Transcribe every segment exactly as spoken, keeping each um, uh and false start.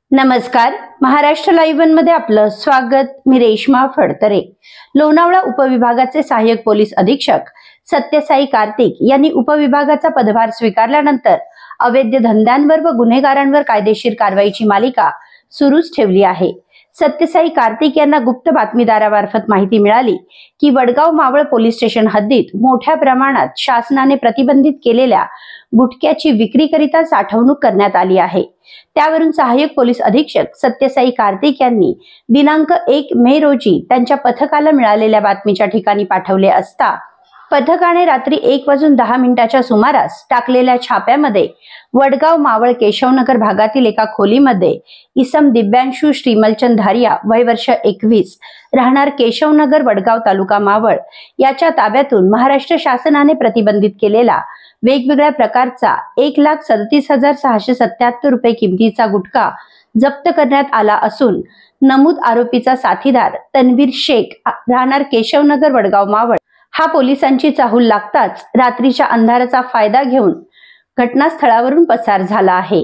नमस्कार, Maharashtra live one मध्ये आपलं स्वागत। मी रेश्मा फडतरे। लोणावळा उपविभागाचे सहाय्यक पोलीस अधीक्षक सत्यसाई कार्तिक यांनी उपविभागाचा पदभार स्वीकारल्यानंतर अवैध धंद्यांवर व गुन्हेगारांवर कायदेशीर कारवाईची मालिका सुरूच ठेवली आहे। सत्यसाई कार्तिक यांना गुप्त बातमीदारामार्फत माहिती मिळाली की वडगाव मावळ पोलीस स्टेशन हद्दीत मोठ्या प्रमाणात शासनाने प्रतिबंधित केलेल्या गुटख्याची विक्रीकरिता साठवणूक करण्यात आली आहे। त्यावरून सहाय्यक पोलीस अधीक्षक सत्यसाई कार्तिक यांनी दिनांक एक मे रोजी त्यांच्या पथकाला मिळालेल्या बातमीच्या ठिकाणी पाठवले असता पथकाने रात्री एक वाजून दहा मिनिटाच्या सुमारास टाकलेल्या छाप्यामध्ये वडगाव मावळ केशवनगर भागातील एका खोलीमध्ये इसम दिव्यांशू श्रीमलचंद धारिया वय वर्ष एकवीस राहणार केशवनगर वडगाव तालुका मावळ याच्या ताब्यातून महाराष्ट्र शासनाने प्रतिबंधित केलेला वेगवेगळ्या प्रकारचा एक लाख सदतीस हजार सहाशे सत्याहत्तर रुपये किमतीचा गुटखा जप्त करण्यात आला असून नमूद आरोपीचा साथीदार तन्वीर शेख राहणार केशवनगर वडगाव मावळ हा पोलिसांची चाहूल लागताच रात्रीच्या अंधाराचा फायदा घेऊन घटनास्थळावरून पसार झाला आहे।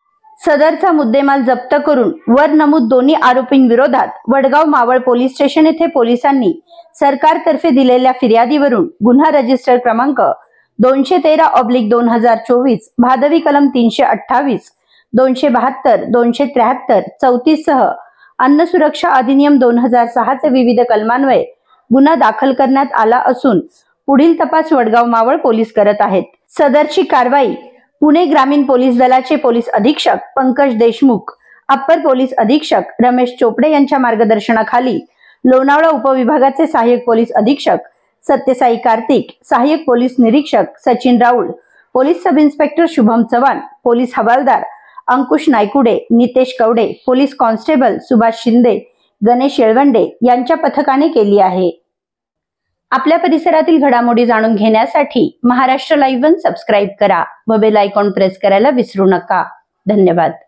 सदरचा मुद्देमाल जप्त करून वर नमूद दोन्ही आरोपींविरोधात वडगाव मावळ पोलीस स्टेशन येथे पोलिसांनी सरकारतर्फे दिलेल्या फिर्यादीवरून गुन्हा रजिस्टर क्रमांक दोनशे तेरा ऑब्लिक दोन हजार चोवीस भादवी कलम तीनशे अठ्ठावीस दोनशे बहात्तर दोनशे त्र्याहत्तर चौतीस सह अन्न सुरक्षा अधिनियम दोन हजार सहा चे विविध कलमान्वये गुन्हा दाखल करण्यात आला असून पुढील तपास वडगाव मावळ पोलीस करत आहेत। सदरची कारवाई पुणे ग्रामीण पोलीस दलाचे पोलीस अधीक्षक पंकज देशमुख, अप्पर पोलीस अधीक्षक रमेश चोपडे यांच्या मार्गदर्शनाखाली लोणावळा उपविभागाचे सहाय्यक पोलीस अधीक्षक सत्यसाई कार्तिक, सहाय्यक पोलीस निरीक्षक Sachin Raul, police sub inspector Shubham Chavan, police हवालदार अंकुश नायकुडे, नितेश कवडे, पोलीस कॉन्स्टेबल सुभाष शिंदे, गणेश येळवंडे यांच्या पथकाने केली आहे। आपल्या परिसरातील घडामोडी जाणून घेण्यासाठी महाराष्ट्र लाईव्ह वन सबस्क्राईब करा व बेल आयकॉन प्रेस करायला विसरू नका। धन्यवाद।